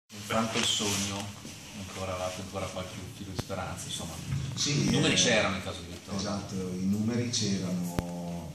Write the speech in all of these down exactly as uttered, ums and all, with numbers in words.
Franco il sogno, ancora avevate ancora qualche filo di speranza, insomma. Sì, I numeri eh, c'erano in caso di vittoria. Esatto, i numeri c'erano,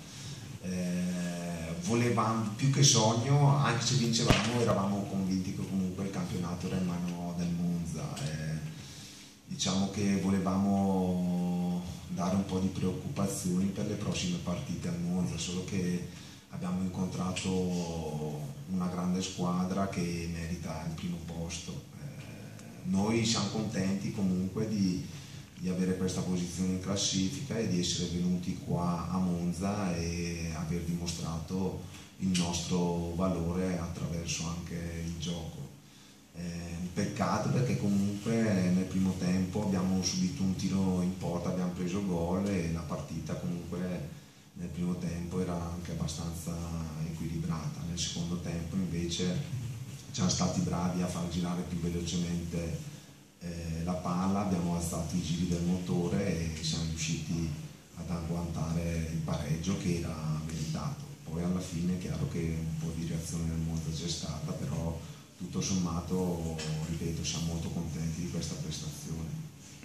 eh, volevamo più che sogno, anche se vincevamo eravamo convinti che comunque il campionato era in mano del Monza. Eh, diciamo che volevamo dare un po' di preoccupazioni per le prossime partite al Monza, solo che abbiamo incontrato una grande squadra che merita il primo posto. Eh, noi siamo contenti comunque di, di avere questa posizione in classifica e di essere venuti qua a Monza e aver dimostrato il nostro valore attraverso anche il gioco. È un peccato perché comunque nel primo tempo abbiamo subito un tiro in porta, abbiamo preso gol e la partita comunque nel primo tempo era anche abbastanza equilibrata. Nel secondo tempo invece siamo stati bravi a far girare più velocemente eh, la palla, abbiamo alzato i giri del motore e siamo riusciti ad agguantare il pareggio che era meritato. Poi alla fine è chiaro che un po' di reazione nel Monza c'è stata, però tutto sommato, ripeto, siamo molto contenti di questa prestazione.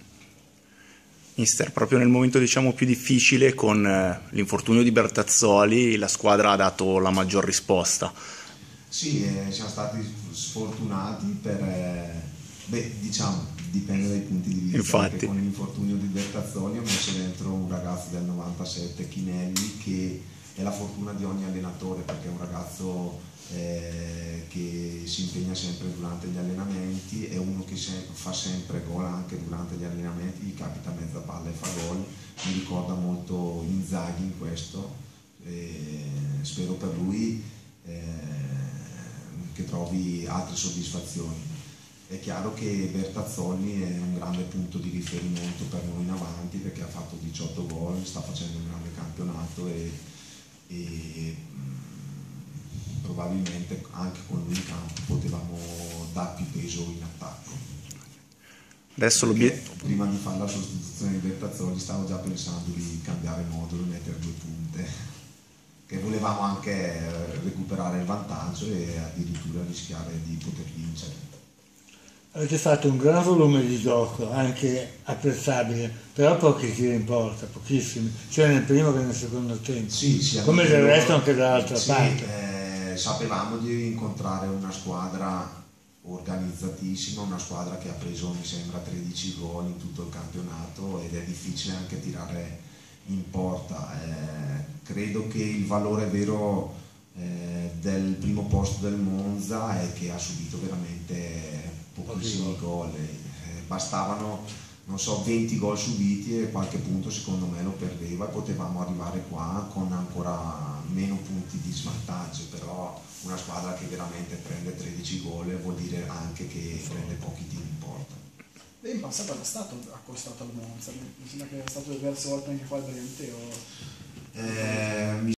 Mister, proprio nel momento diciamo più difficile con eh, l'infortunio di Bertazzoli la squadra ha dato la maggior risposta. Sì, eh, siamo stati sfortunati per, eh, beh, diciamo, dipende dai punti di vista. Infatti. Perché con l'infortunio di Bertazzoli ho messo dentro un ragazzo del novantasette, Chinelli, che è la fortuna di ogni allenatore, perché è un ragazzo eh, che si impegna sempre durante gli allenamenti, è uno che se, fa sempre gol anche durante gli allenamenti, gli capita mezza palla e fa gol. Mi ricorda molto Inzaghi in questo, e spero per lui eh, che trovi altre soddisfazioni. È chiaro che Bertazzoli è un grande punto di riferimento per noi in avanti, perché ha fatto diciotto gol, sta facendo un grande campionato e, e mh, probabilmente anche con lui in campo potevamo dar più peso in attacco. Adesso l'obiettivo. Prima di fare la sostituzione di Bertazzoli stavo già pensando di cambiare modulo e mettere due punte, che volevamo anche recuperare il vantaggio e addirittura rischiare di poter vincere. Avete fatto un gran volume di gioco, anche apprezzabile, però pochi tiri in porta, pochissimi, sia nel primo che nel secondo tempo. Sì, sì, come del resto anche dall'altra sì, parte. Eh, sapevamo di incontrare una squadra organizzatissima, una squadra che ha preso mi sembra tredici gol in tutto il campionato ed è difficile anche tirare in porta. Eh, credo che il valore vero eh, del primo posto del Monza è che ha subito veramente pochissimi gol, eh, bastavano non so venti gol subiti e qualche punto secondo me lo perdeva e potevamo arrivare qua con ancora meno punti di svantaggio, però una squadra che veramente prende tredici gol vuol dire anche che prende pochi tiri in porta. Beh, in passato era stato accostato al Monza, mi sembra che era stato diverse volte anche qua al Brenteo. Eh,